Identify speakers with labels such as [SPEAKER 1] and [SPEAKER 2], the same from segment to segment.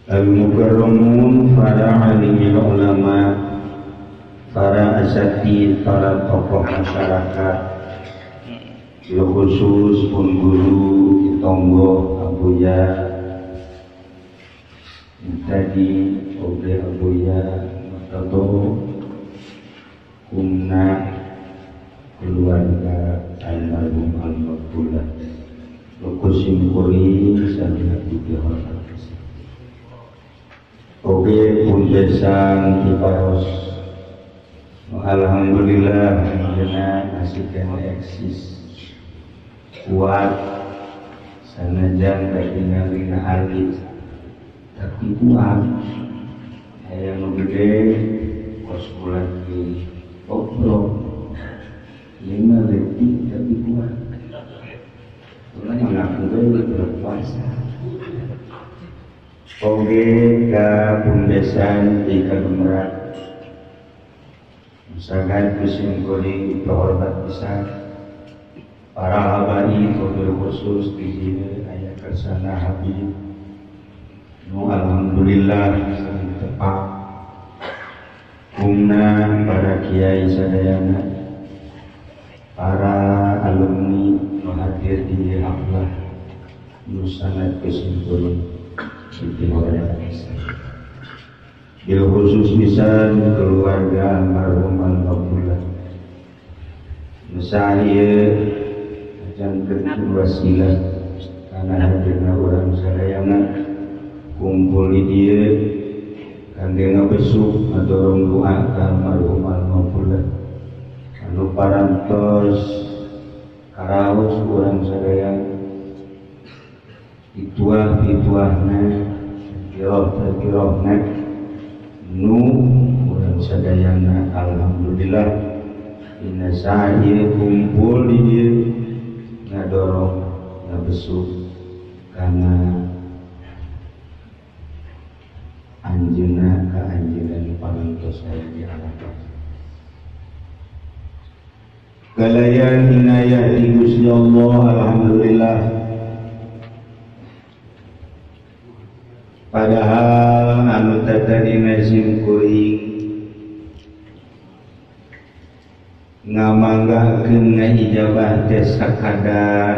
[SPEAKER 1] Al-mukarramun para alimil ulama, para asatid, para tokoh masyarakat, khusus pun guru tonggo abuya tadi oke abuya atau kumna keluarga almarhum al-maqbulah lukusim kuri sangat dihormat. Oke pun besan kiparos alhamdulillah dengan asisten eksis kuat sanajan ketinggalina alit tapi kuat yang gede kos bulan di obrol 5 detik tapi kuat karena yang ngaku berpuasa. Oke ke pembesan di Kagemerak misalkan musim kuring terhormat besar para habaib wabil khusus di sini ayat kersana Habib alhamdulillah sering tepat kumna para kiai sadayana para alumni nu hadir di haflah nu sangat kesimpulan bil khusus pisan keluarga almarhum al-maqbulah saya ajan kerjun wasilah karena hadirna orang sadayana kumpul di dia kandena besuk atau orang doa ke almarhum al-maqbulah anu parantos karaos orang sadayana ituah-ituahna kiroh-kirohna nu urang sadayana alhamdulillah inna sa'ir kumpul di dieu ngadorong ngabesuk kana anjeunna ka anjeunna parantos aya di alam galayan inayah di Gusti Allah alhamdulillah. Padahal anu tadina sim kuring ngamanggakeun ngaijabah teh sakadar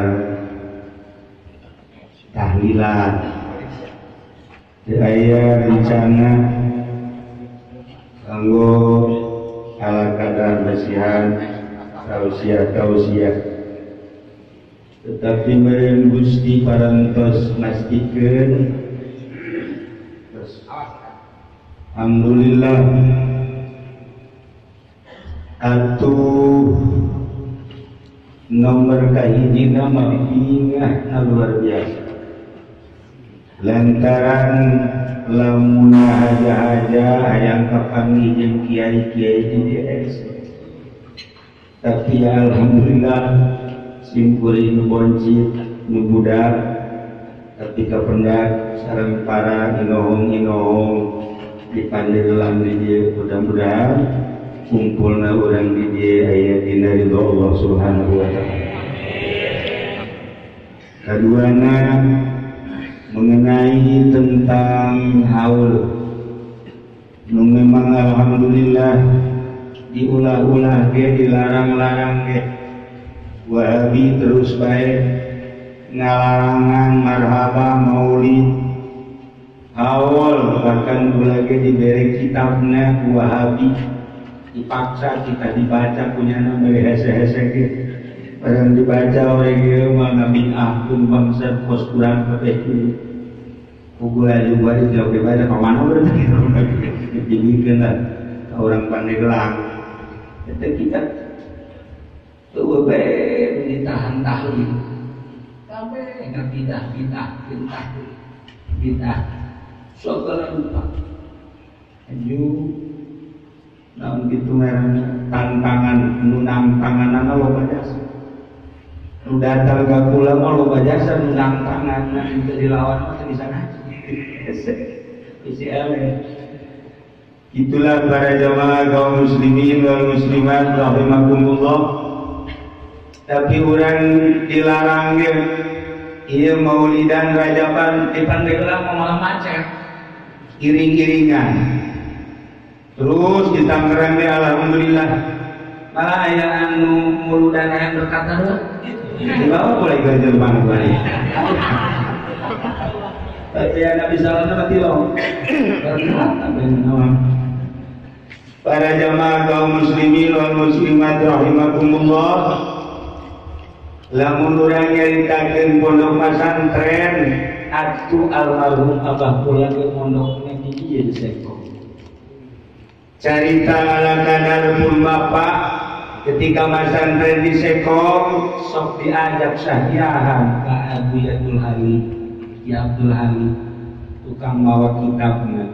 [SPEAKER 1] tahlilan teu aya rencana kanggo ala kadar basihan tausiah tetapi meureun Gusti parantos mastikeun alhamdulillah atuh nomor kahijina mah bingah luar biasa lantaran lamun haja-haja hayang kapanggih jeung kiai-kiai di DS tapi alhamdulillah simpuri nu boncit nu budak tapi kapendak sareng para inohong-inohong di pandeglang di dia mudah-mudahan kumpulna orang di dia aya dina ridho Allah Subhanahu wa taala. Kaduana mengenai tentang haul nu memang alhamdulillah diulah-ulah ge dilarang-larang ge wahabi terus baik ngalarangan marhaba maulid awal bahkan lagi diberi kitabnya Wahabi dipaksa kita dibaca punya nama hese-hese gitu padahal dibaca oleh dia mana bid'ah pun bangsa kos kurang kabeh itu kugulah juga dijawab dibaca kemana berarti dibikin lah orang Pandeglang itu kita tuh baik ditahan-tahan sampai nggak bidah segala rupa aju namun gitu merahnya tantangan nunang tanganan lo bajasa nu datar gak pulang lo bajasa nunang tanganan itu dilawan masih di sana isi itulah para jamaah kaum muslimin wal muslimat rahimakumullah tapi orang dilarang iya maulidan rajaban di Pandeglang malah macet iring-iringan. Terus di Tangerang deh alhamdulillah malah aya anu muludan aya berkata lah dibawa mulai ke Jerman balik. Tapi anak bisa mati loh. Para jamaah kaum muslimin wal muslimat rahimakumullah, lamun urang nyaritakeun pondok pesantren atuh almarhum Abah kula ge pondokna di dieu di Seko. Carita ala kadarpun bapak ketika pesantren di Seko sok diajak sahyahan ka Abu Abdul Halim. Ya Abdul Halim tukang bawa kitabna.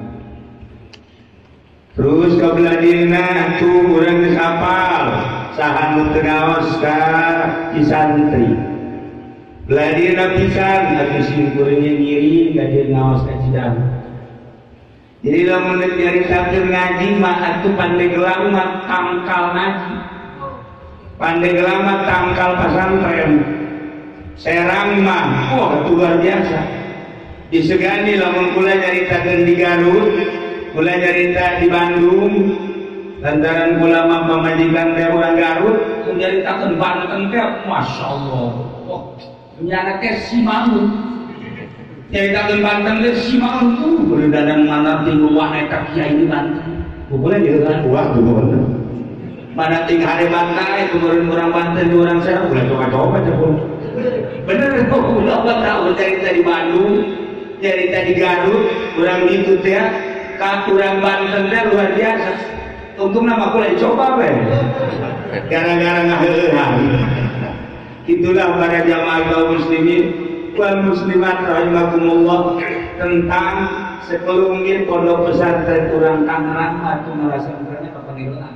[SPEAKER 1] Terus kabladina tuh urang geus hafal saha nu teu ngaos ka Cisantri. Bladina pisan atuh simkureunnya ngiring ka dieu ngaos ka Cidahu. Jadi lamun nyaritakeun ngaji mah atuh Pandeglang mah tangkal ngaji. Pandeglang mah tangkal pesantren. Serang mah wah luar biasa. Disegani lamun kula nyaritakeun di Garut, kula nyarita di Bandung, lantaran kula mah pamajikan teh urang Garut, nyaritakeun Banten teh masyaallah. Wah, nyana teh simaun. Nyaritakeun Banten teh simaun tuh, beundanan mana ting luah eta kiai di Banten. Kula nyeureun wah tuh. Mana ting harebat nae kemarin urang Banten urang Serang kula coba-coba cepul. Bener kok kula tahu cerita di Bandung. Cerita di Garut, kurang gitu teh, kan kurang Banten teh luar biasa. Untung nama aku lagi coba gara-gara ngaheuhan. Itulah para jamaah kaum muslimin wal muslimat rahimakumullah tentang sekelumit pondok pesantren kurang Tangerang atau pesantrennya Kapanggelang.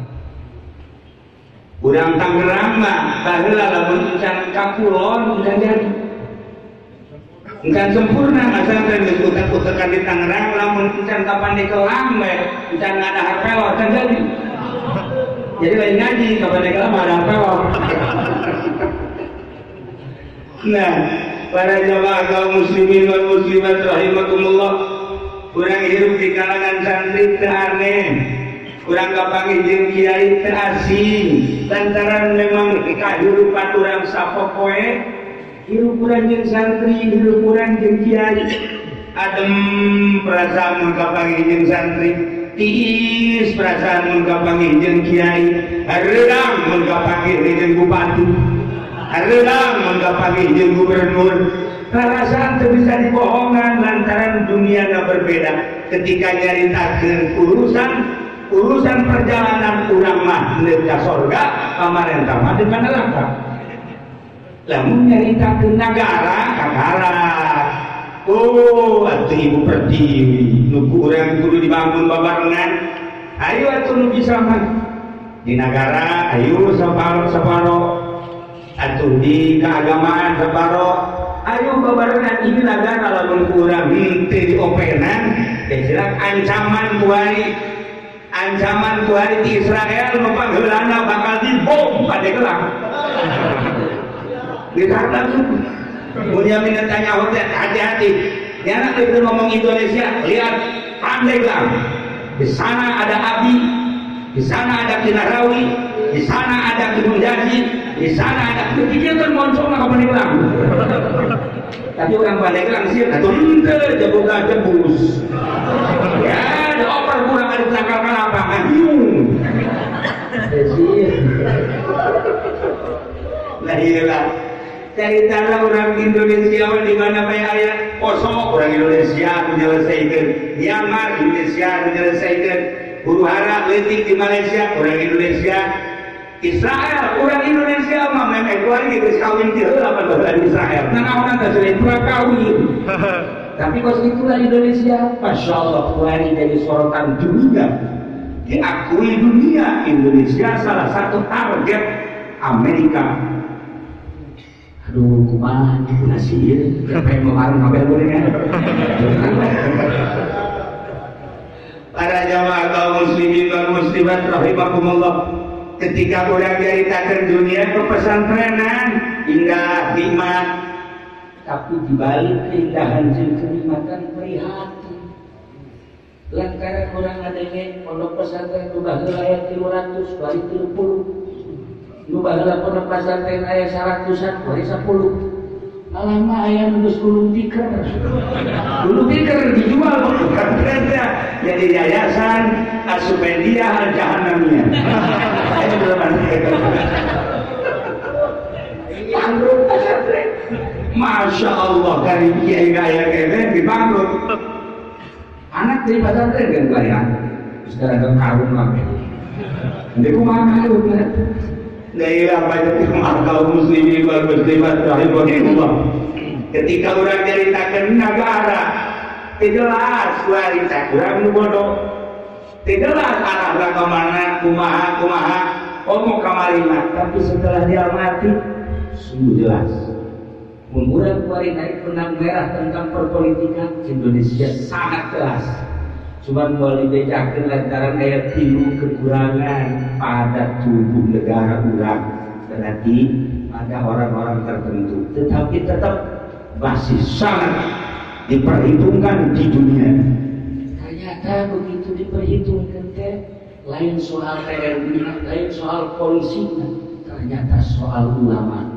[SPEAKER 1] Kurang Tangerang mah baheula lamun can kakulon udah jadi. Encan sempurna pesantren geus utek-utekan di Tangerang lamun encan ka Pandeglang we encan ada harpelor kan jadi. Jadi lain ngaji ka Pandeglang ada harpelor. Nah, para jamaah kaum muslimin wal muslimat rahimakumullah, urang hirup di kalangan santri teu aneh. Urang kapanggih jeung kiai teu asing lantaran memang kahirupan urang sapopoe. Hirup urang jeung santri, hirup urang jeung kiai adem perasaan mun kapanggih jeung santri, tiis perasaan mun kapanggih jeung kiai, hareurang mun kapanggih jeung bupati, hareurang mun kapanggih jeung gubernur. Perasaan teu bisa dibohongan lantaran duniana berbeda. Ketika nyaritakeun urusan perjalanan urang mah neuk ka sorga, pamarentah mah di neraka. Lamun nyaritakeun negara, oh atuh ibu pertiwi, nu urang kudu dibangun babarengan. Ayo atuh nu bisa mah di negara, ayo saparo, atuh di keagamaan saparo, ayo babarengan ini negara lamun urang teu diopenan, jelas ancaman kuari di Israel nu pangheulana bakal dibom Pandeglang. Ditantang Bunyamin Netanyahu hati-hati. Jangan kita ngomong Indonesia, lihat Pandeglang. Di sana ada Abi, di sana ada Kinarawi, di sana ada Kebun Jaji, di sana ada ketiga kan moncong ke Pandeglang. Tapi orang Pandeglang sih atau ente jebuka jebus. Ya, dioper kurang ada tanggal lapangan. Nah iyalah. Cerita orang Indonesia di mana banyak ayat kosong orang Indonesia menyelesaikan, Myanmar Indonesia menyelesaikan, huru hara letik di Malaysia orang Indonesia, Israel orang Indonesia mah memang keluarga geus kawin teh heula pada Israel. Nanaonan teh sudah prakawin. Tapi kos itulah Indonesia, masya Allah keluarga dari sorotan dunia, diakui dunia. Indonesia salah satu target Amerika. Aduh, kumaha ibu nasir, siapa yang mengarang ngabel boleh kan? Para jamaah kaum muslimin dan muslimat rahimakumullah, ketika orang nyaritakeun dunia ke pesantrenan indah nikmat, tapi dibalik keindahan jeung kenikmatan prihatin.
[SPEAKER 2] lantaran orang ngadenge pondok pesantren nu baheula aya 300 bari 30 nu baheula pondok pesantren aya 100-an bari 10 alama aya nu geus gulung tikar gulung tikar dijual pesantrennya jadi yayasan Asupendia Al Jahannamiyah itu belum bangkrut pesantren Masya Allah dari kiai kaya kene dibangkrut anak dari pesantren kan bayar sekarang ada karung lagi nanti kumaha karung kan daerah banyak kumaha kaum muslimin wal muslimat rahimahullah ketika orang ceritakan negara jelas wanita orang nu bodoh jelas arah kemana kumaha mau kamarima tapi setelah dia mati sungguh jelas Mengurang kuari naik benang merah tentang perpolitikan Indonesia sangat jelas. Cuma mau dibedakan lantaran ayat 3 kekurangan pada tubuh negara urang. Berarti ada orang-orang tertentu. Tetapi tetap masih sangat diperhitungkan di dunia. Ternyata begitu diperhitungkan lain soal TNI, lain soal polisi, ternyata soal ulama.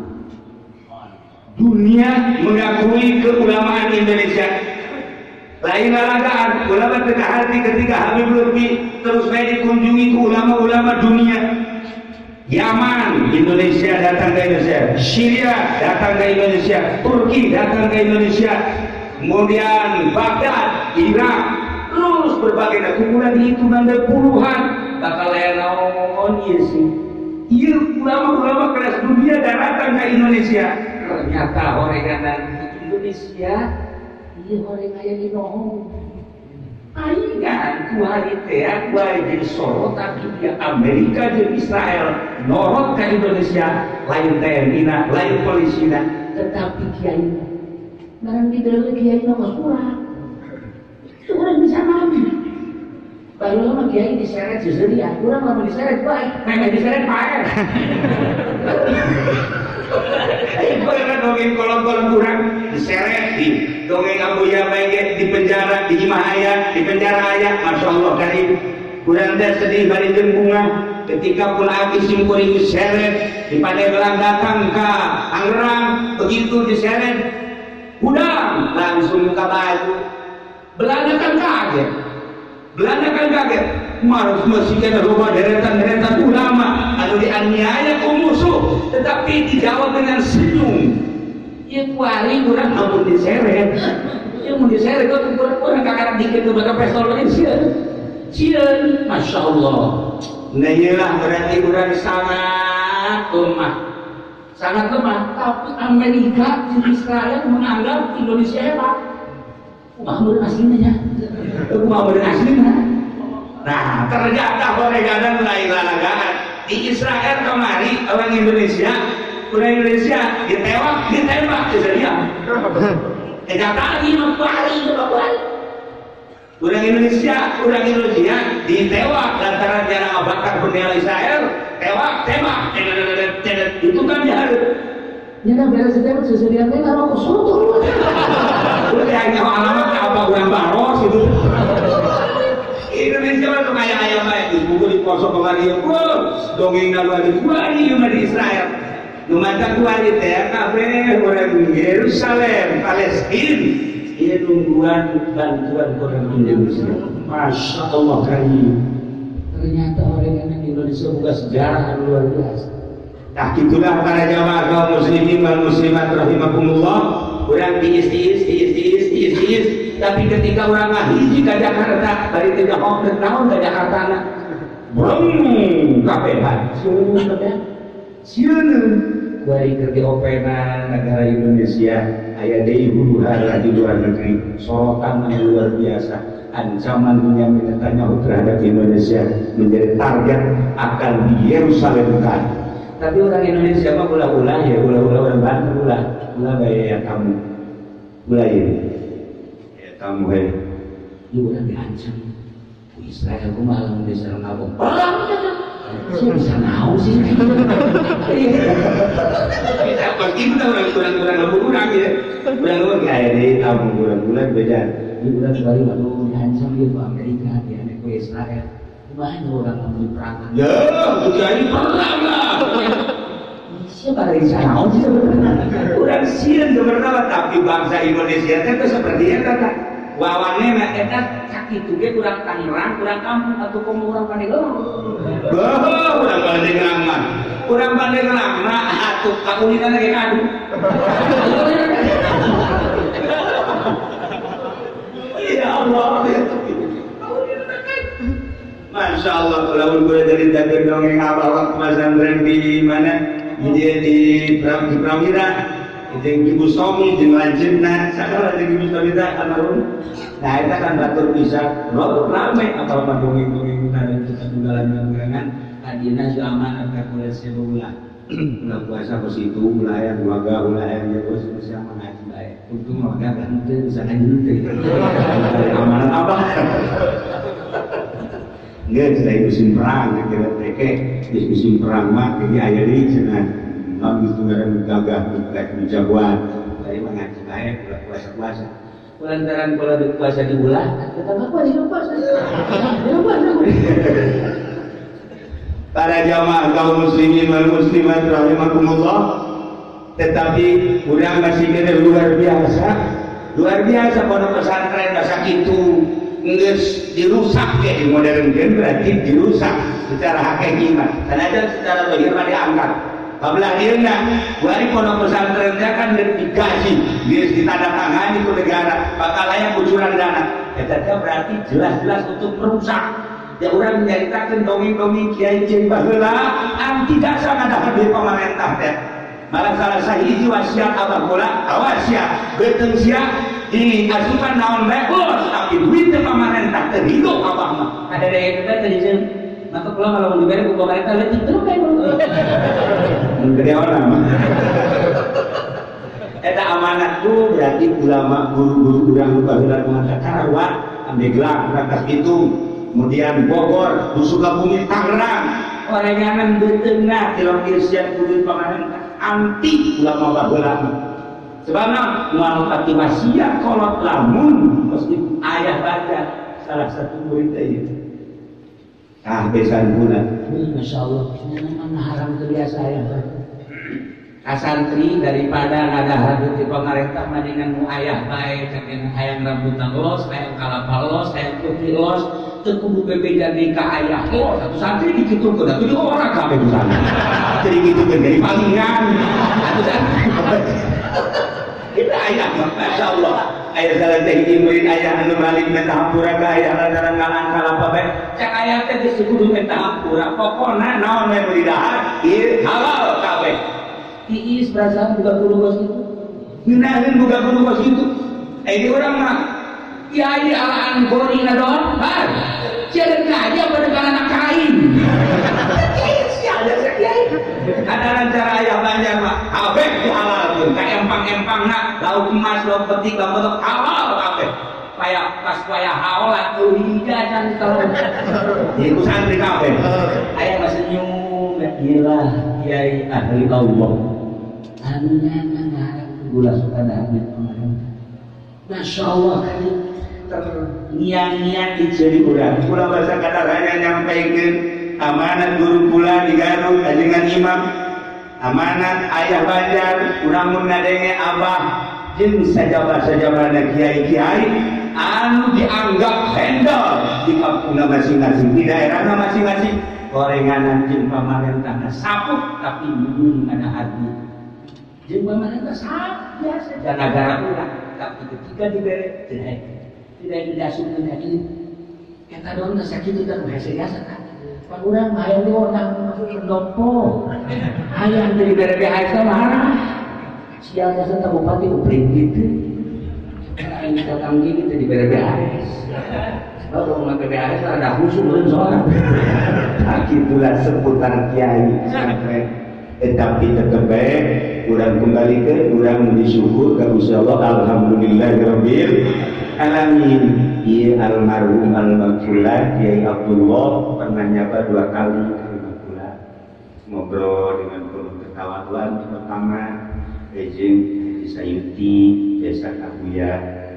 [SPEAKER 2] Dunia mengakui keulamaan Indonesia. Lain alagaan, ulama tengah hati ketika Habib Lutfi terus saya dikunjungi ke ulama-ulama dunia. Yaman, Indonesia datang ke Indonesia. Syria datang ke Indonesia. Turki datang ke Indonesia. Kemudian Baghdad, Irak, terus berbagai kumpulan dihitung ada puluhan. Bakal naon ieu sih. Ieu ulama-ulama kelas dunia datang ke Indonesia. Ternyata horenganan di Indonesia iya horeng aya di nohong ainggan ku hari teh ku hari jadi sorotan di Amerika jeung Israel norot ke Indonesia lain TNI na lain polisi na tetapi kiai barang di dalam kiai nama kurang itu orang bisa mati baru lama kiai diseret seseria kurang lama diseret baik memang diseret baik Ibarat dongeng kolom-kolom kurang diseret di dongeng Abuya Maige di penjara di Imahaya di penjara ayah Masya Allah karim kurang dan sedih bari jeung bunga ketika pun aki simkuring diseret di Pandeglang datang ke Tangerang begitu diseret udang langsung ke baju Belanda kan kaget Marus masih kena rumah deretan ulama anu dianiaya ku musuh tetapi dijawab dengan senyum ya kuari kurang ampun diseret ya mau diseret kok kurang kakak dikit ke bakal pestol Malaysia cieun Masya Allah nah iyalah berarti kurang sangat lemah tapi Amerika dan Israel menganggap Indonesia hebat Muhammad aslinya nah ternyata horenganan lain lalagaan di Israel kemari orang Indonesia ditembak Israel kenyataan ini orang Indonesia ditewak lantaran jarang bakar bendera Israel tembak itu kan jahat nyana beres ditembak Israel teh ngaruh soto udah hanya alamat apa bulan baros itu Indonesia mah kaya-kaya bae buku di poso kemari dongeng nalari kuari di Israel lumata kuari teh kabeh orang Yerusalem Palestina ieu nungguan bantuan orang Indonesia Masya Allah karim ternyata orang Indonesia buka sejarah luar biasa nah itulah para jamaah kaum muslimin wal muslimat rahimakumullah orang tiis tapi ketika orang ngahiji ke Jakarta dari tidak hongkong tahun ke Jakarta kapehan siun kuari kerja opena negara Indonesia aya deui huru-hara di luar negeri sorotan yang luar biasa ancaman Benyamin Netanyahu terhadap Indonesia menjadi target akan di Yerusalem kan tapi orang Indonesia mah ulah orang Bandung ulah gaya kamu ulah ini kamu ibu udah diancam Israel aku malam diserang abang saya bisa tahu sih kita pasti kita kurang ya kurang kayak deh kamu kurang beda ibu udah kembali waktu diancam dia ke Amerika desa ya. Banyak orang membeli perangan.
[SPEAKER 1] Ya, jadi perang lah.
[SPEAKER 2] Siapa dari sana sih sebenarnya?
[SPEAKER 1] Kurang sian sebenarnya, tapi bangsa Indonesia itu seperti itu kan. Wawannya nak kita
[SPEAKER 2] Sakit juga kurang Tangerang, kurang kampung atau kamu orang Pandeglang.
[SPEAKER 1] kurang Pandeglang mah. Kurang Pandeglang mah atuh kakulitan lagi kadu. Ya Allah. Masya Allah, kalau gue jadi dagang dongeng apa waktu pesantren di mana? Di Pramira, di Ibu Somi, di Lanjutna, sekarang di Ibu Somi almarhum. Nah itu kan batur bisa, lo ramai apa dongeng-dongeng dari kita tunggalan-tunggalan.
[SPEAKER 2] Adina selama ada kulit sebulan.
[SPEAKER 1] Nggak puasa ke situ, melayan warga, melayan dia bos bisa mengaji baik.
[SPEAKER 2] Untung warga ganti bisa ngaji.
[SPEAKER 1] Amanat apa? Nggak, setelah musim perang, kira mereka di musim perang mah, jadi ayah ini jangan non itu nggak gagah, bukan jagoan. Saya mengaji baik, puasa.
[SPEAKER 2] Lantaran kalau puasa di bulan, kita apa di puasa?
[SPEAKER 1] Para jamaah kaum muslimin wal muslimat rahimakumullah, tetapi kurang masih kira luar biasa pondok pesantren masa itu nggak dirusak kayak di modern kan, berarti dirusak secara hakiki mah, karena secara bagaimana diangkat. Kabelah dia nak, dari pondok pesantrennya kan digaji, dia ditandatangani ke negara, bakal layak kucuran dana. Kata berarti jelas-jelas untuk merusak. Ya orang menceritakan dongeng-dongeng kiai-kiai baheula an tidak sangat dapat di pemerintah teh. Malah salah sahiji wasiat abah kula, wasiat beuteung sia di asupan naon bae bos, tapi duit teh pemerintah teh hidup abah mah.
[SPEAKER 2] Ada daya kita tadi sih. Maka kalau mau diberi ke pemerintah lebih itu kan.
[SPEAKER 1] Gede orang mah. Eta amanat tuh berarti ulama guru-guru urang baheula mangka Karawang, Pandeglang, Rangkas Bitung. Kemudian Bogor, Sukabumi, Tangerang, orang yang betengah dalam irsyad kudu pemerintah anti ulama baheula. Sebabna moal pati wasiat kolot lamun mesti ayah baca salah satu murid itu. Besan bulan.
[SPEAKER 2] Masya Allah, memang haram kebiasa ya. Kasantri daripada ada hadut di pemerintah mendingan mu ayah baik, cakin hayang rambutan los, hayang kalapa los, hayang putih los. Kudu berbeda nikah ayah lo satu santri dikitu ke dah 7 orang sampai di sana.
[SPEAKER 1] Jadi gitu kan dari palingan. Kita ayah, masya Allah. Ayah salah teh murid ayah anu balik minta hampura ke ayah lantaran ngalang kalapa bae. Cak ayah teh geus kudu minta hampura. Pokona naon we murid dahar, ieu halal kabeh.
[SPEAKER 2] Tiis perasaan buka guru bos itu.
[SPEAKER 1] Ngeunaheun buka guru bos itu. Ini orang mah kiai alaan gorina doang, bar. Jangan ngaji pada anak kain. Ada lancar ayah banyak mah, kabeh dihalalkeun. Ka empang-empang nak, lauk emas, lauk petik, lauk betok halal kabeh. Pas paya haul atuh hijajan kalau. Iku santri kabeh.
[SPEAKER 2] Aya mah senyum, gila, kiai ahli Allah. Anu ngarang gula suka dahit pemerintah. Masya Allah kali
[SPEAKER 1] nian-nian dijadi urang. Kula bahasa kata hanya nyampaikeun amanat guru kula di Garut ajengan imam. Amanat ayah Banjar urang mun ngadenge abah jeung sajabah-sajabahna kiai-kiai anu dianggap handal di kampungna masing-masing, di daerahna masing-masing. Gorenganan jeung pamarentahna sapuk tapi belum ada hati. Jeung pamarentah sak biasa dan negara urang, tapi ketika dibere tidak didasungkeun ini eta doang sakit kita biasa kan pan urang hayang diotang pendopo hayang dari BPH itu marah sialnya serta bupati upring gitu karena ini datang gini di BPH kalau mau BPH ada khusus belum soalnya itulah seputar kiai sampai tapi tetap baik kurang kembali ke kurang disyukur ke Gusti Allah alhamdulillahirabbil alamin. Ieu almarhum almarhumah Kiai Abdullah pernah nyapa 2 kali ke rumah kula ngobrol dengan penuh ketawaduan. Pertama izin Haji Sayuti Desa Kabuya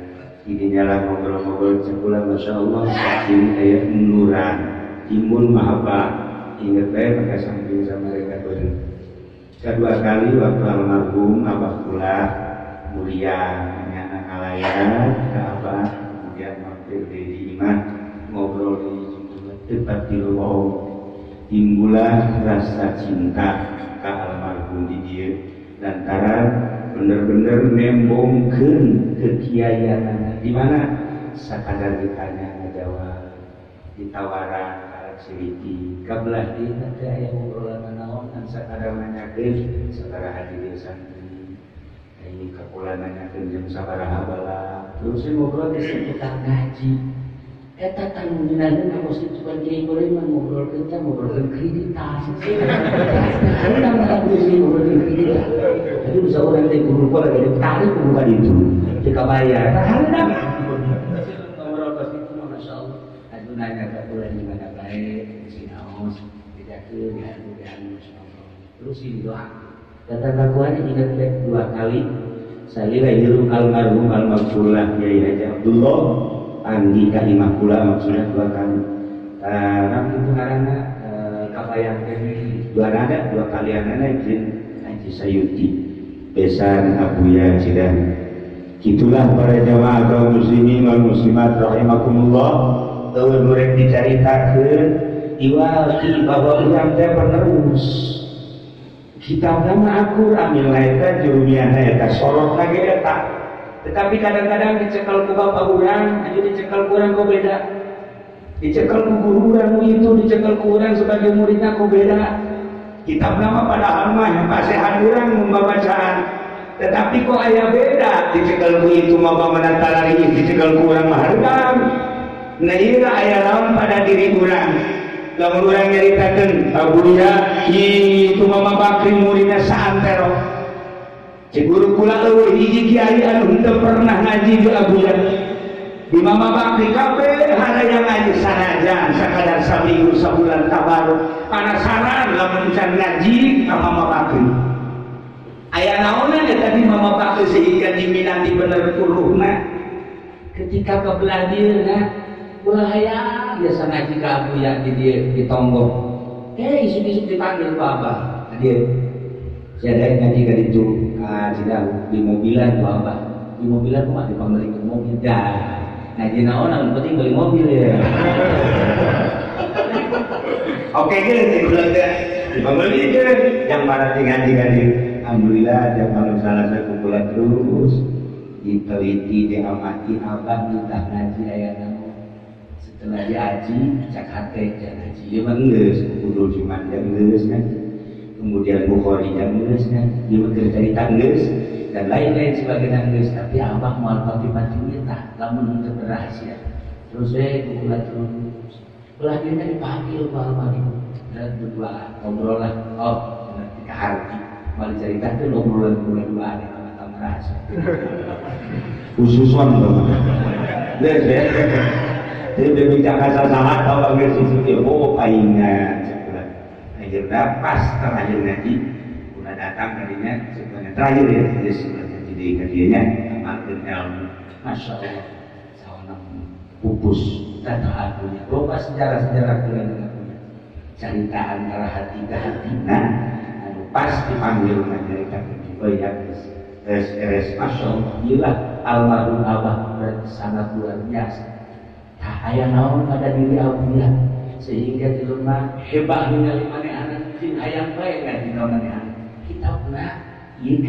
[SPEAKER 1] Ini nyala ngobrol-ngobrol cekula Masya Allah saking kayak nuran timun mahabba inget saya pakai samping sama mereka bener. Kedua kali waktu almarhum abah pula mulia anak alayan ke abah kemudian mampir di imah ngobrol di tempat di rumah timbulah rasa cinta ke almarhum di dia lantaran bener-bener nembongkeun kekiayan di mana sakadar ditanya ngajawab ditawaran karek siriti kabelah di teh aya ngobrolan naon kan sakadar nanyakeun sabaraha hadirin santri ini kapula nanyakeun jeung sabaraha bala terus ngobrol di seputar ngaji eta tanggungan ka konstituen kiai boleh ngobrol kita ngobrol kreditas karena nggak bisa ngobrol kreditas jadi bisa orang yang guru pola dari tarik bukan itu jika bayar karena ngobrol pasti itu Masya Allah aku nanya ke bulan di mana baik si naos tidak ke diadu Masya Allah terus ini doa kata kakuan ingat dua kali saya hirup almarhum almarhumlah Kiai Haji Abdullah Andi kalimah pula maksudnya dua kali. Tapi itu karena kapayang ini dua nada dua kali anak izin Haji Sayuti besan Abuya Cidan. Gitulah para jamaah kaum muslimin wal muslimat rahimakumullah. Tahun mereka diceritakan iwaki bahwa yang teh penerus. Kitab nama Al-Quran nilai jurumiana eta sorot lagi eta. Tetapi kadang-kadang dicekal ku bapak urang, aja dicekal ku urang kok beda. Dicekal ku guru urang itu, dicekal ku urang sebagai muridnya kok beda. Kitab nama padahal mah yang pasehan urang membacaan. Tetapi kok aya beda, dicekal ku itu mah pamanantara ini, dicekal ku urang mah harudang. Nah ira aya lawan pada diri urang. Lamun urang nyaritakeun Abuya itu Mama Bakri muridnya saantero. Cik guru kula eueuh hiji kiai anu henteu pernah ngaji di Abuya. Di Mama Bakri kabeh haraya ngaji sanajan sakadar saminggu sabulan tabaruk. Panasaran lamun can ngaji ka Mama Bakri. Aya naonan eta di Mama Bakri sehingga diminati bener kuluhna. Ketika kebelah dieuna ulah hayang biasa ngaji ka Abuya di dieu di tonggo. Isuk-isuk dipanggil ku Abah. Dieu saya ngaji ka ditu Cidahu di mobilan ku Abah. Di mobilan ku mah dipameli ke mobil dah. Ngaji naon yang penting beli mobil ya. Oke ge dibulan teh. Dipameli ge yang mana ngaji alhamdulillah yang kalau salah saya kumpulan terus diteliti diamati Abah kita ngaji aya naon. Setelah diaji cak hate jangan ngaji ieu mah geus kudu cuman geus kan. Kemudian Bukhari dan nulis kan dia cerita nulis dan lain-lain sebagainya nulis tapi Abah mau pati-pati kita lamun untuk berhasil terus saya bukulah terus belajarnya dipanggil Pak Almarhum dan berdua ngobrol lah ketika hari malah cerita itu ngobrolan berdua ada nama rahasia khususan deh dia berbicara sama kalau nggak sih paingan akhirnya pas terakhir ngaji udah datang tadinya sebenarnya terakhir ya jadi sebenarnya jadi kajiannya amalkan ilmu Masya Allah sawanang pupus tata adunya loba sejarah-sejarah kalian punya cerita antara hati ke hati nah pas dipanggil mencerita oh ya res Masya Allah gila almarhum Abah sangat luar biasa tak aya naon pada diri Abuya sehingga di rumah hebat ningali manehna jin hayang bae ngaji naon-naon kita pernah ieu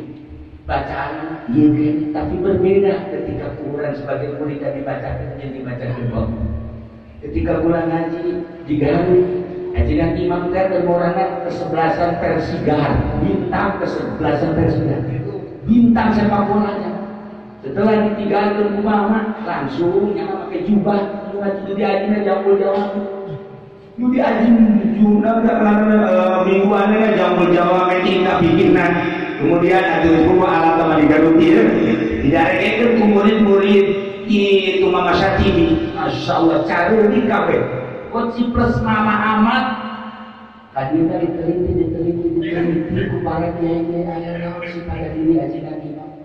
[SPEAKER 1] bacaan ieu tapi berbeda ketika ukuran sebagai murid dibacakan yang dibacakan Allah ketika ulang ngaji digawe ajian imam teh temorana kesebelasan Persigar bintang kesebelasan Persigar bintang sepak bolanya setelah ditinggalkan umama langsung yang pakai jubah ngaji di ajina jambul-jawab nu di aji juna mingguannya jambul-jawab kita bikinan kemudian ada semua alat sama digarutir didarekeun ku murid-murid itu Mama Syatimi Masya Allah cara di kafe kok plus nama amat kadina diteliti ku para kiai aya naon si pada diri ajina imam maka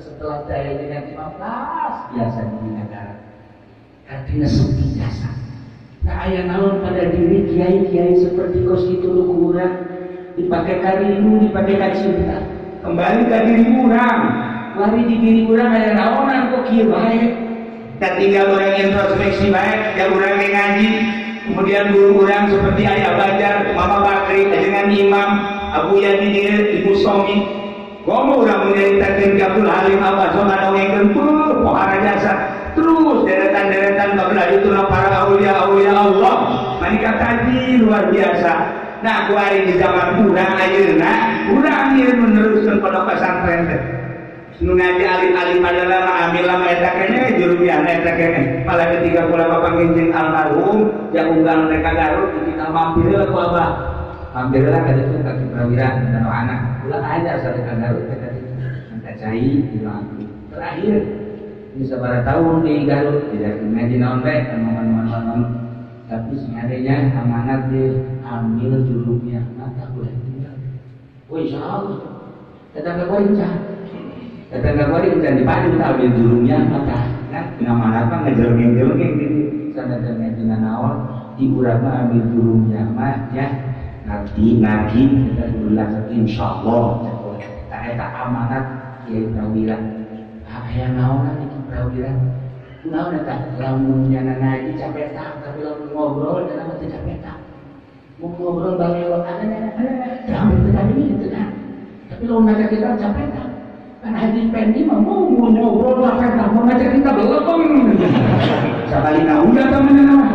[SPEAKER 2] setelah daya dengan 15 biasa di negara karena sepi jasa. Nah ayah naon pada diri kiai-kiai seperti kos itu lu kurang dipakai karimu, dipakai kacinta.
[SPEAKER 1] Kembali ke diri kurang.
[SPEAKER 2] Lari di diri kurang ayah naonan kok kieu bae.
[SPEAKER 1] Ketika orang introspeksi baik, yang orang yang ngaji, kemudian guru orang seperti Ayah Bajar, Mama Bakri, dengan Imam Abu Yadidil, Ibu Somi. Kamu orang menceritakan Abdul Halim Abbas Somano yang pohara jasa. Terus deretan-deretan kabelah itu para aulia Allah. Mereka kaji luar biasa. Nah, aku hari di zaman kurang ayeuna, kurang ieu meneruskan pondok pesantren teh. Nu ngaji alim-alim pada lama ambil lama eta kene juru biasa eta kene. Pada ketika kula bapak nginjing almarhum yang unggal mereka Garut kita mampir ku Abah. Mampirlah ka ditu ka Prawira dan anak. Kula aja sadeka Garut ka ditu. Minta cai di lampu. Terakhir ini sabaraha tahun di Garut tidak ngaji naon bae teman-teman. Tapi sengadanya amanat diambil jurumnya mata boleh tinggal. Oh insyaallah. Tetangga kuancah. Tetangga kuancah di padu ambil jurumnya mata. Nah, amanat mah ngejeleng-jeleng gitu. Sadaya dina naon di urang mah ambil jurumnya mah ya. Nanti kita ulang insyaallah. Kita eta amanat Kiai Prawira. Aya naon di Prawira? Naon eta lamunnya ngaji capek tak, tapi lamun ngobrol kana mah teu capek tak. Mau ngobrol balelok ada sampai tadi itu kan. Tapi lamun ngajak kita capek tak. Kan Haji Pendi mah mau ngobrol lah kan mau ngajak kita belum. Sabalina udah teman nama.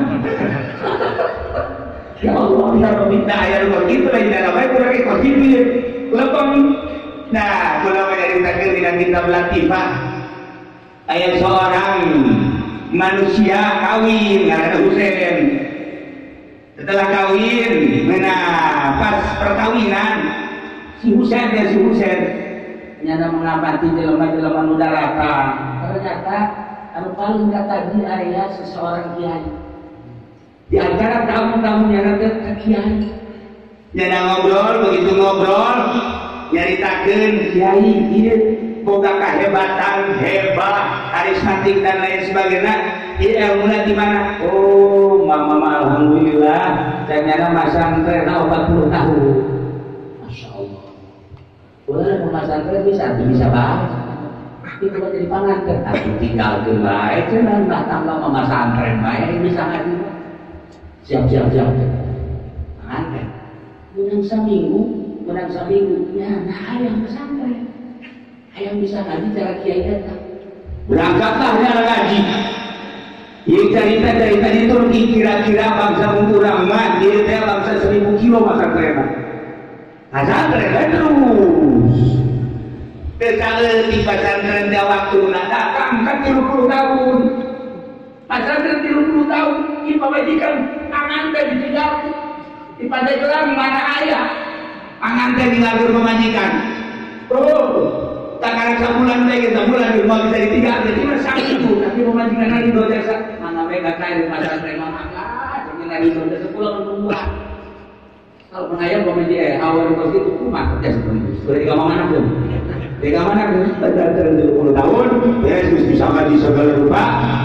[SPEAKER 1] Ya Allah, kita meminta ayat begitu lagi dalam baik kurang ikut hidup. Belum. Nah, kalau menceritakan dengan kitab Latifah ayat seorang manusia kawin karena Husain. Setelah kawin, pas perkawinan si Husain nyana mengabati jelema-jelema nu daratan. Ternyata anu paling kataji aya seseorang kiai. Di antara tamu-tamunya nanti ke kiai. Nyana ngobrol, begitu ngobrol nyaritakeun kiai ieu boga kahebatan, hebat, karismatik dan lain sebagainya. Ieu ilmuna di mana? Oh, mama alhamdulillah, ternyata masantren 40 tahun. Masya Allah. Ulah mau masantren bisa banget. Itu mah jadi panganten, tapi tinggalkeun bae cenah datang mah masantren bae bisa ngaji. Siap. Panganten. Menang seminggu, ya, nah ayam pesantren. Ayam bisa ngaji cara kiai datang. Berangkatlah nyala ngaji. Ieu cerita dari tadi Turki kira-kira bangsa urang mah ieu teh bangsa 1000 kilo pesantrenna. Pesantren terus. Teu di pesantren teh waktuna datang kan 30 tahun. Pesantren 30 tahun ieu pamajikan angan teh ditinggal. Di Pandeglang mana ayah angan teh dilagur pemajikan. Tak karena sebulan lagi sebulan mau bisa ditinggal jadi sakit itu. Tapi pemajikan lagi dua jasa mana mereka kaya pada terima makan jadi lagi dua jasa pulang menungguan. Kalau pengayam pemajikan awal kos itu rumah kerja seperti sudah di kamar mana pun. Di kamar mana pun sudah 30 tahun Yesus bisa ngaji segala rupa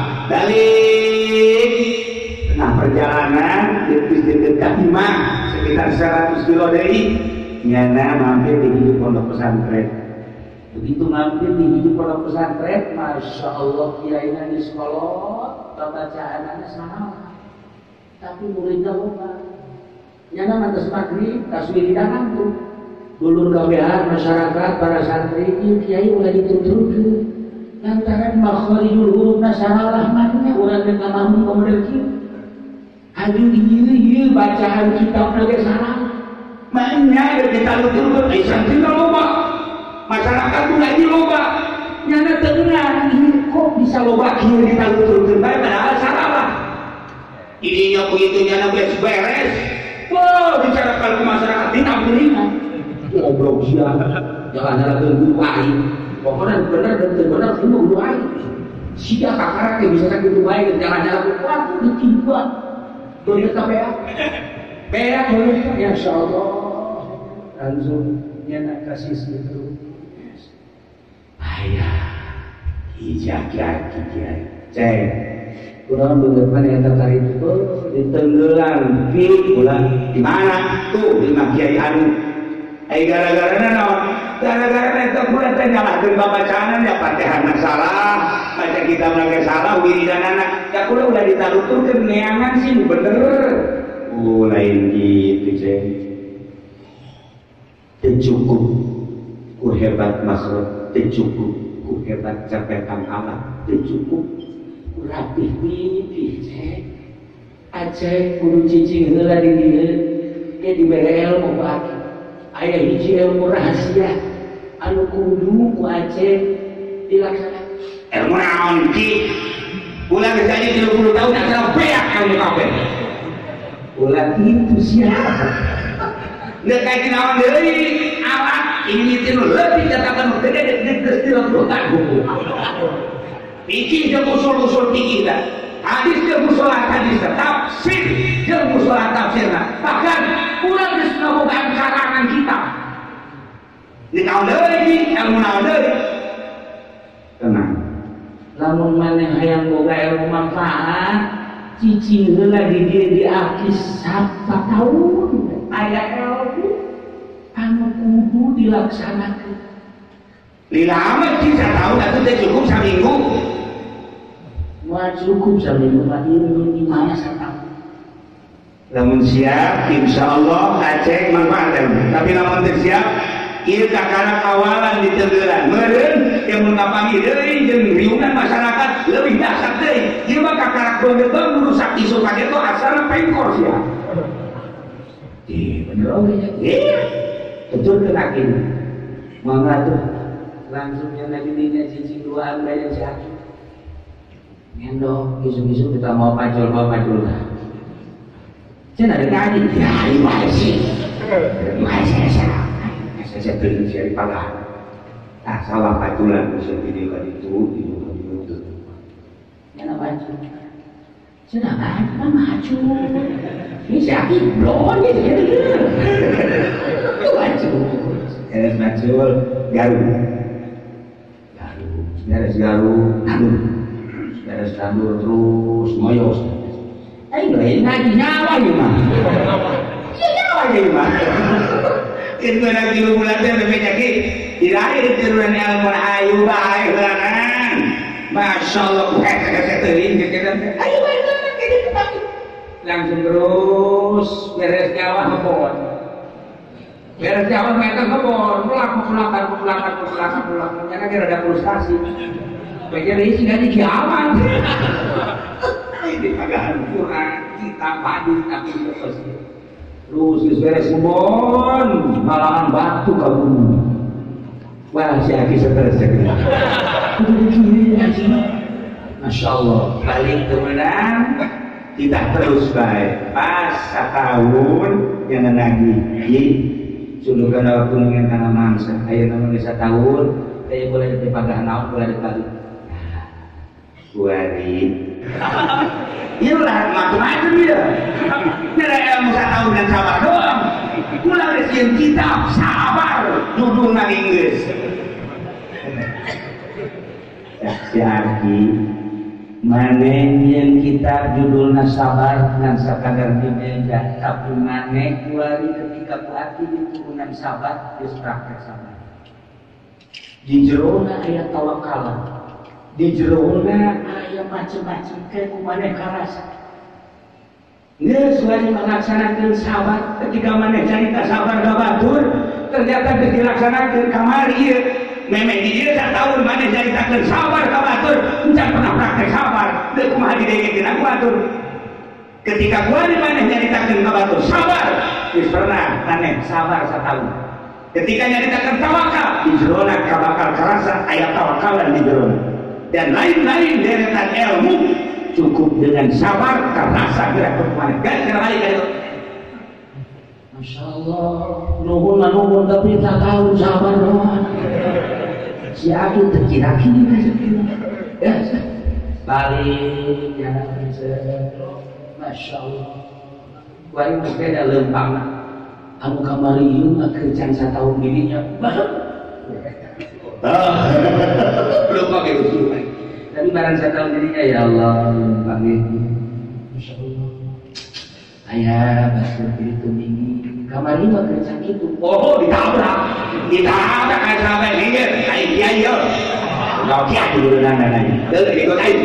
[SPEAKER 1] dari nah perjalanan dekat Kahimah sekitar 100 kilo dari nyana mampir di pondok pesantren. Begitu mampir di pondok pesantren, masya Allah kiainya di sekolah, bacaannya sama. Tapi muridnya lupa. Nyana mantas maghrib, tasbih di dalam tuh. Dulur gawean masyarakat para santri, kiai mulai dituntut. Lantaran makharijul hurufna salah makna urang teh kamami model kieu. Anu ieu bacaan kitab lagi salah. Maknya ada kita lutur santri loba. Masyarakat tuh lagi loba. Nyana tenang, ini kok bisa loba kieu ditaluturkeun bae padahal salah lah. Ininya begitu nyana beres. Wah, bicarakan ke masyarakat tidak beriman. Goblok sia. Jangan nyalakeun guru aing. Pokoknya benar dan benar semua guru aing. Sia kakak bisa sakit bae jangan nyalakeun waktu ditimpa. Boleh tak beak boleh ya insyaallah langsung nyana kasih itu ayah Kiai. Cek. Kurang bener yang tertarik itu di Tenggelam, di mana tuh di Kiai anu. Gara-gara naon? Gara-gara itu pula teh nyalahkeun babacaan ya Fatihah salah, baca kitab lagi salah, wiridanana. Ya kula udah ditaruturkeun neangan sih bener. Lain gitu ceng. Teu cukup ku hebat makhluk, teu cukup ku hebat capetan alam, teu cukup ku rapih pipih ceng. Aceh kudu cicing heula di dieu, ge dibere ilmu bagi. Aya hiji ilmu rahasia anu kudu ku Aceh dilaksanakan. Ilmu naon ki? Ulah geus jadi 30 tahun asa beak ilmu kabeh. Ulah itu siapa? Nggak kayak naon deui alat ini tinu leutik catatan gede geus 30 tahun. Pikir jeung usul-usul fikih dah. Hadis jeung usul hadis tafsir jeung usul tafsirna. Bahkan urang geus ngabogaan karangan kitab. Di naon deui ilmu naon deui? Tenang. Lamun maneh hayang boga ilmu manfaat, cicing heula di dieu di akis 4 tahun. Aya ilmu anu kudu dilaksanakeun. Lila amat sih 1 tahun atuh teh cukup saminggu. Wah cukup saminggu ini di mana 1 tahun. Lamun siap, insyaallah Aceh manfaatkan. Tapi lamun teu siap, ieu kakana kawalan di Tenggelan. Meureun yang mengapangi deui jeung riungan masyarakat leuwih dahsyat deui. Ieu mah kakarak beungeung merusak isu kade itu asalna pengkor sia. Bener oge nya. Iya. Betul kena gini. Mangga tuh langsung yang lagi dinya cicing duaan bayar si Hakim. Ngendong, isu-isu kita mau pacul lah. Cina ada kaji, ya ini sih. Saya beli dari pala. Nah, salah paculan bisa video kali itu. Yang pacul. Cina apa maju? Ini siapa? Belum ya. Itu pacul. Pacul, Garut. Beres tandur terus ngoyos. Lain ngaji nyawa ya mah. Iya nyawa ya mah. Itu lagi bulan teh penyakit. Diraih turunan ilmu ayu bae heulanan. Masyaallah kuhet teuing kekedan. Ayo bae kekedan. Langsung terus beres nyawa ngebon. Beres nyawa mereka ngebon, pulang. Jangan kira ada frustasi. Bagaimana isi dari kiamat? Ini kagak Quran kita hadis tapi terus beres kebon malahan batu kamu. Wah si Aki stres segera. Masya Allah balik temenan tidak terus baik pas 1 tahun jangan lagi sudah kena waktu dengan karena mangsa ayo namanya 1 tahun saya boleh dipagah naon boleh dibalik Wari. Iyalah macam-macam dia. Kira ilmu 1 tahun dan sabar doang. Pulang resian kitab sabar judul nang Inggris. Si Aki maneh yang kitab judulna sabar ngan sakadar di meja tapi maneh kuari ketika ku Aki diturunan sabar geus praktek sabar. Di jerona aya tawakalan. Di jerona aya macam-macam ke kumaneh karasa. Geus wani melaksanakeun sabar ketika maneh carita sabar babatur ternyata geus dilaksanakeun kamari ieu. Memang di dieu 1 tahun maneh caritakeun sabar babatur, encan pernah praktek sabar, teu kumaha didegekeun aku atur. Ketika kuari maneh caritakeun babatur sabar, geus pernah maneh sabar 1 tahun. Ketika nyaritakeun tawakal, di jerona kabakal karasa aya tawakalan di jerona. Dan lain-lain deretan ilmu cukup dengan sabar karena gerak kemana gak kembali ke itu. Masya Allah nuhun tapi tak tahu sabar doang si Aki terkira-kira ya balik jalan Masya Allah kuari mesti ada lempang anu kamari ieu mah kerjaan 1 tahun dirinya belum pakai usul
[SPEAKER 2] Tapi barang saya tahu dirinya, ya Allah, panggil, Masya Allah, ayah basur itu tinggi, kamar ini mah kerja gitu, oh ditabrak kan sampai minggir, ayo, kau kiat dulu nana, ikut ayo.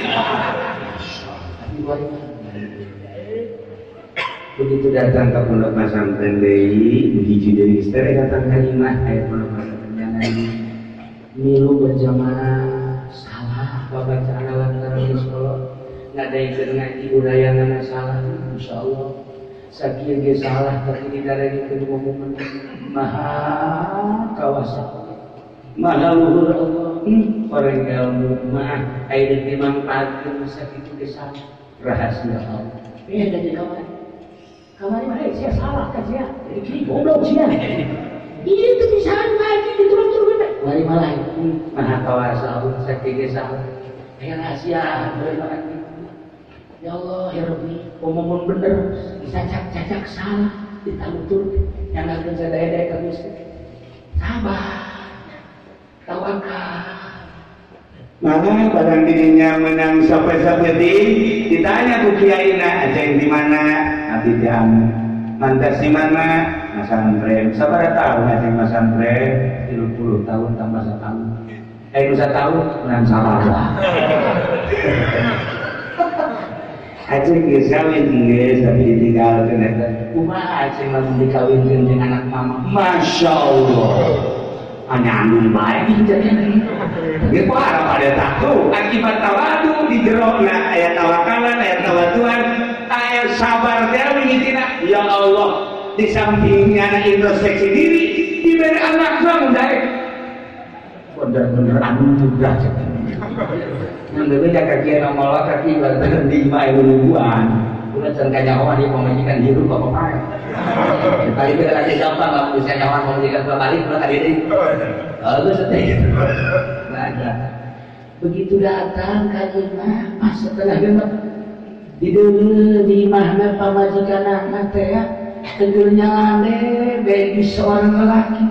[SPEAKER 2] Begitu datang ke pondok pesantren Dei, begitu dari istri datang kalimat ayat pondok pesantren ini, milu berjamaah. Bacaan lantaran di sekolah nggak ada yang ngaji budaya nggak salah, insya Allah sakit dia salah tapi tidak ada yang kedua momen maha kawasan maha luhur Allah orang ilmu mah air dimanfaatkan sakit dia salah rahasia Allah dari kamar mah saya salah kan saya jadi kiri goblok sih itu bisa ngaji diturun-turun mari malah maha kawasan Allah sakit dia salah. Ya rahasia, ya Allah, ya Rabbi, ngomong bener, dicacak salah, ditalutur, yang akan saya daya-daya kamu sabar, tawakal.
[SPEAKER 1] Maka barang dirinya menang sampai-sampai ditanya ku kiai nak aceng di mana, nanti jam mantas di mana, pesantren. Sabar tahu aceng pesantren 30 tahun tambah 1 tahun. Bisa tahu menang sabar lah. Acing geus kawin geus tapi ditinggalkeun eta.
[SPEAKER 2] Kumaha acing lamun dikawinkeun jeung anak mama?
[SPEAKER 1] Masya Allah.
[SPEAKER 2] Anyandung bae dijadian.
[SPEAKER 1] Ge para pada tahu akibat tawadu di jerona aya tawakalan aya tawaduan aya sabar teh wijitina. Ya Allah, di samping anak introspeksi diri diberi anak sampai bener-bener anu juga yang berbeda kaki nomor kaki berarti di lima ilmuwan udah cerkanya orang di pemajikan hidup apa-apa kali kita kasih gampang lah bisa nyawan pemajikan 2 kali udah kali ini itu seperti ada begitu datang kalimah pas setelah genep di mahna pemajikan anak teh ya tentunya ande bagi seorang lelaki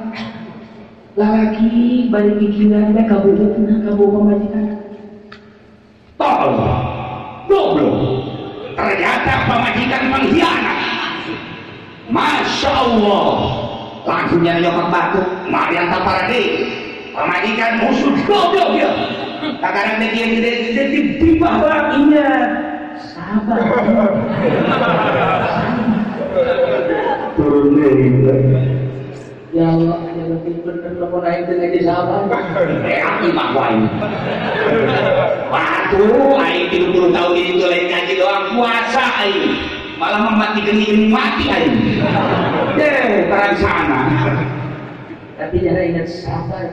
[SPEAKER 1] balik pikiran dia kabur pemajikan tolong goblok ternyata pemajikan mengkhianat. Masya Allah langsung nyari nyokap batu Mariam Taparade pemajikan musuh goblok ya kadang-kadang dia di bawah ingat sabar turun dari ya Allah, ya lebih bener lo naik dengan di sahabat. Aki mah wae. Waduh, aing 30 tahun ini tuh lain ngaji doang puasa aing. Malah mati geni mati aing. Perang sana. Tapi jangan ingat sabar,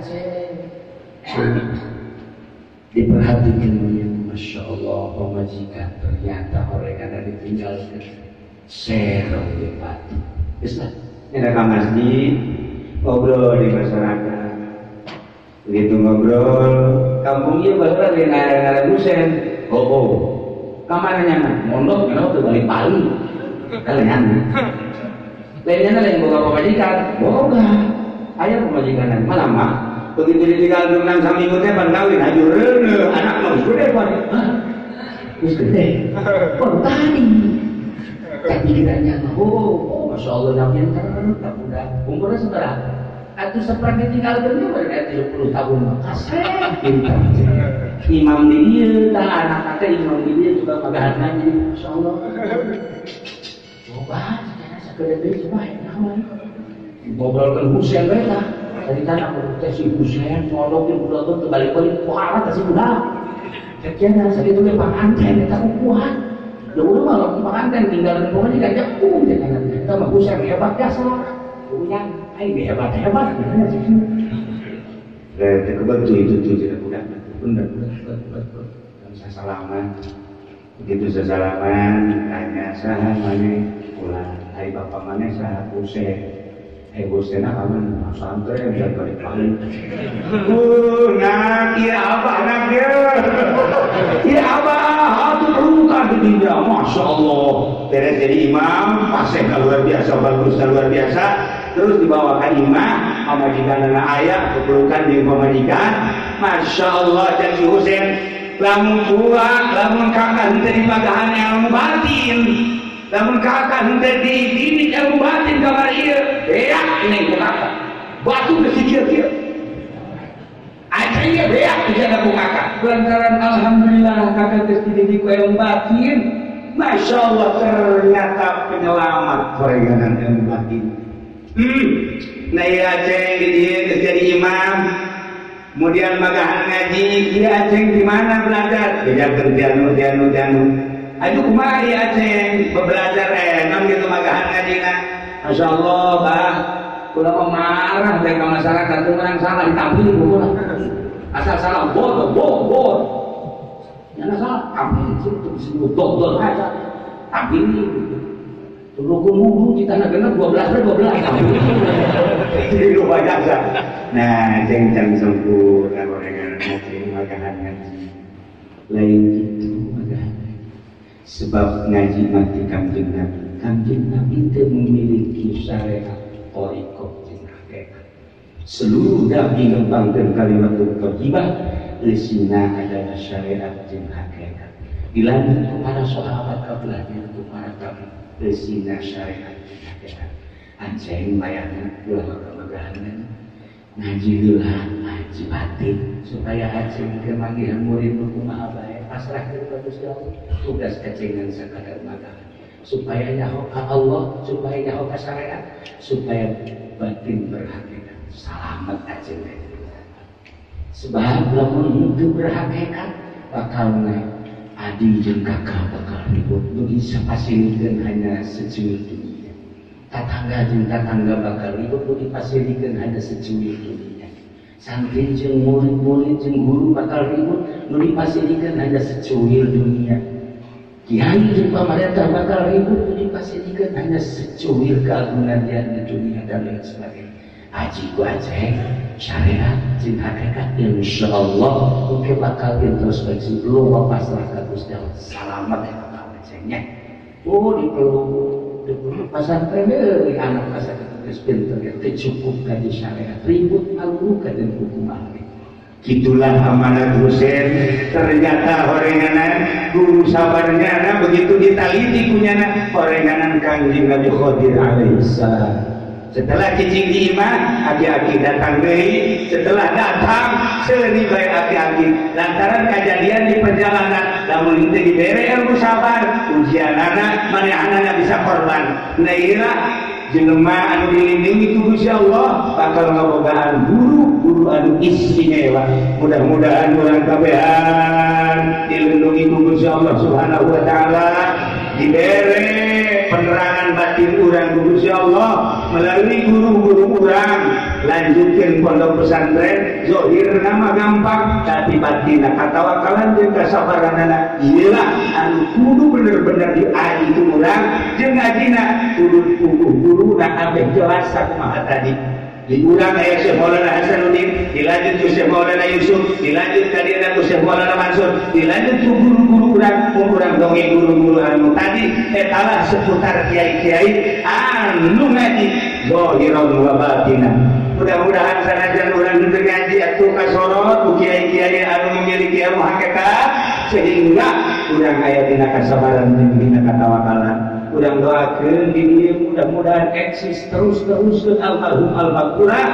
[SPEAKER 1] diperhatikan yang Masya Allah pemajikan ternyata orang ada ditinggalkan serong di pati. Islah, ini ada masjid. Ngobrol di masyarakat begitu ngobrol kampungnya bahkan ada ngare-ngare busen kamarnya mah mondok tuh balik pali kalian lainnya yang boga pemajikan boga ayah pemajikan malah mah begitu ditinggal dengan saminggu teh pan kawin hajureun anak mah gede pan geus gede tadi tapi kiranya Masya Allah Nabi yang tak muda umurnya seberapa atau seperti tinggal beliau berarti 30 tahun makasih imam di dia anak-anaknya imam di dia juga magahan ngaji Masya Allah coba sekedar dia coba ngobrolkan Husain mereka dari tanah berkata si Husain nyolokin budak-budak kebalik-balik kuat kasih budak kecilnya segitu dia panganten kita kuat ya udah malah panganten tinggal di pokoknya gak jauh kita mah Husain hebat biasa punya ayo hebat kebetul itu tuh tidak benar saya salaman begitu saya salaman tanya saya mana pulang hai bapak mana saya Husain Husain apa mana santri biar balik paling nak ya abah nak ya abah itu luka tidak Masya Allah beres jadi imam pasnya luar biasa bagus luar biasa terus dibawakan imam pemajikan anak ayah kepelukan di pemajikan Masya Allah dan si Husain
[SPEAKER 2] lamun kuat lamun kakak henteu dipagahan ilmu batin lamun kakak henteu dididik ilmu batin kamar ieu beak ini ku kakak batu geus kieu-kieu aja beak dijaga ku kakak lantaran alhamdulillah kakak geus dididik ku ilmu batin Masya Allah ternyata penyelamat gorengan ilmu batin nah iya Aceh dia jadi imam kemudian magahan ngaji dia Aceh gimana belajar belajar tianu aduh kumaha ya Aceh belajar enak gitu magahan ngaji nah Masya Allah bah udah mau marah dari masyarakat itu orang salah ditampilin bukulah asal salah bor yang salah tampilin itu disebut dokter aja tampilin rukun wudu kita nak kena 12 jadi lupa jasa nah ceng sempurna gorengan ngaji magahan ngaji lain gitu magahan sebab ngaji mati kanjeng Nabi itu memiliki syariat thariqah jeung hakikat seluruh nabi ngembangkeun kalimat thayyibah lisina adalah syariat jeung hakikat dilanjut kepada sahabat kabelahnya kepada kami lesina syariat hakikat anjing bayangna ulah kemegahan ngaji heula ngaji batin supaya anjing teu manggihan murid kumaha bae pasrahkeun ka Gusti Allah tugas kacengan sakadar magahan supaya nyaho ka Allah supaya nyaho ka syariat supaya batin berhakikat selamat anjing sebab lamun itu berhakikat bakal adi jeung kakak bakal ribut nu bisa pasilikeun hanya secuil dunia tatangga jeung tatangga bakal ribut nu dipasirikeun hanya secuil dunia santri jeung murid-murid jeung guru bakal ribut nu dipasirikeun hanya secuil dunia kiai jeung pamarentah bakal ribut nu dipasirikeun hanya secuil keagungan di dunia dan lain sebagainya haji ku Aceh syariat jeung hakikat insyaallah oke bakal introspeksi lu pasrah ka Gusti Allah salamet eta kawecengnya oh di pasantren deui anak pasantren geus pinter teh cukup kaji syariat ribut aluru ka jeung hukum ahli gitulah amanat Husain ternyata horenganan guru sabarnya begitu ditaliti kunyana horenganan Kangjeng Nabi Khidir alaihi salam setelah cicing di imah aki-aki datang deui setelah datang seuni bae aki-aki lantaran kejadian di perjalanan lamun teu dibere ilmu sabar ujianana manehanana bisa korban naira jelema anu dilindungi ku Gusti Allah bakal ngabogaan guru anu istimewa mudah-mudahan urang kabehan dilindungi ku Gusti Allah Subhanahu wa taala dibere penerangan batin urang ku Gusti Allah melalui guru-guru urang lanjutkeun pondok pesantren zahir nama gampang tapi batinna katawakalan jeung kasabaranana ieulah anu kudu bener-bener diaji ku urang jeung ngajina kudu guru abeh jelas sakumaha tadi di urang aya Syekh Maulana Hasanuddin dilanjut ku Syekh Maulana Yusuf dilanjut ka dieu ku Syekh Maulana Mansur dilanjut ku guru-guru urang dongeng guru-guru anu tadi etalah seputar kiai-kiai anu ngaji zahiran wa batinan mudah-mudahan sanajan urang teu ngaji atuh kasorot ku kiai-kiai anu memiliki ilmu hakikat sehingga urang aya dina kasabaran jeung dina katawakalan urang doakeun di dieu mudah-mudahan eksis terus-teruskeun almarhum al-Baqurah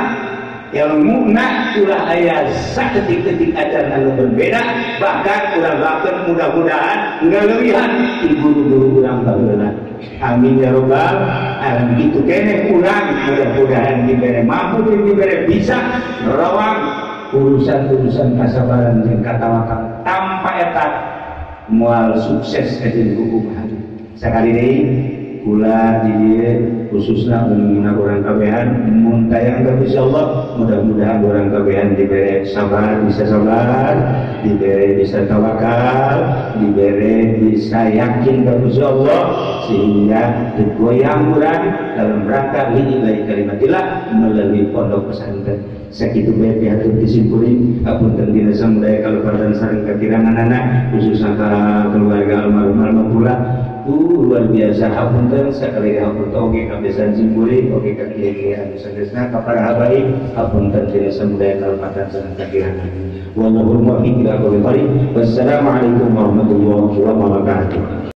[SPEAKER 2] ilmuna ulah aya saketik-ketik acan anu berbeda bahkan urang doakeun mudah-mudahan ngalewihan ti guru-guru urang baheula amin ya rabbal alamin kitu keneh urang mudah-mudahan dibere mampu dibere bisa nerawang urusan-urusan kasabaran jeung katawakal tanpa eta moal sukses kajian hukum hadis sekali deui kula di dieu khususna umumna urang kabehan mun tayang ka Gusti Allah mudah-mudahan urang kabehan dibere sabar bisa sabar dibere bisa tawakal dibere bisa yakin ka Gusti Allah sehingga digoyang urang dalam rangka lillahi kalimatillah melalui pondok pesantren sakitu bae pihatur disimpulin apunten dina samudaya kalebatan sareng kakirangan-anak khususna ka keluarga almarhum pula luar biasa hapunten sakali hapunten oge kabiasaan simpuri oge ka kiai-kiai anu sanesna ka para habaib hapunten dina samudaya kalebatan sareng kakirangan
[SPEAKER 3] Wallahul muwaffiq ila aqwamit thoriq. Wassalamualaikum warahmatullahi wabarakatuh.